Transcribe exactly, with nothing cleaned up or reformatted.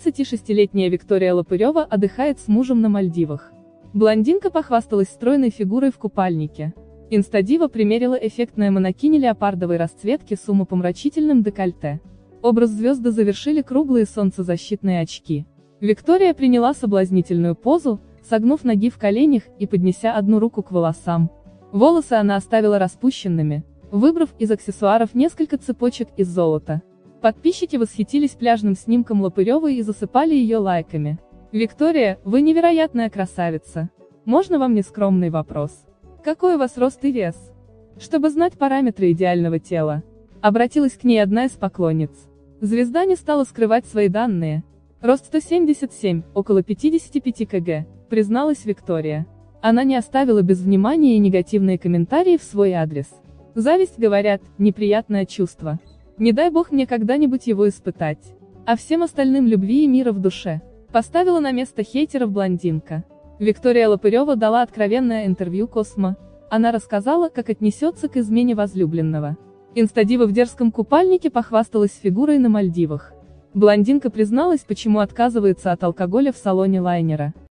тридцатишестилетняя Виктория Лопырева отдыхает с мужем на Мальдивах. Блондинка похвасталась стройной фигурой в купальнике. Инстадива примерила эффектное манекини леопардовой расцветки с умопомрачительным декольте. Образ звезды завершили круглые солнцезащитные очки. Виктория приняла соблазнительную позу, согнув ноги в коленях и поднеся одну руку к волосам. Волосы она оставила распущенными, выбрав из аксессуаров несколько цепочек из золота. Подписчики восхитились пляжным снимком Лопыревой и засыпали ее лайками. «Виктория, вы невероятная красавица. Можно вам нескромный вопрос? Какой у вас рост и вес? Чтобы знать параметры идеального тела». Обратилась к ней одна из поклонниц. Звезда не стала скрывать свои данные. Рост сто семьдесят семь, около пятьдесят пять килограммов, призналась Виктория. Она не оставила без внимания и негативные комментарии в свой адрес. Зависть, говорят, неприятное чувство. Не дай бог мне когда-нибудь его испытать. А всем остальным любви и мира в душе. Поставила на место хейтеров блондинка. Виктория Лопырева дала откровенное интервью Космо. Она рассказала, как отнесется к измене возлюбленного. Инстадива в дерзком купальнике похвасталась фигурой на Мальдивах. Блондинка призналась, почему отказывается от алкоголя в салоне лайнера.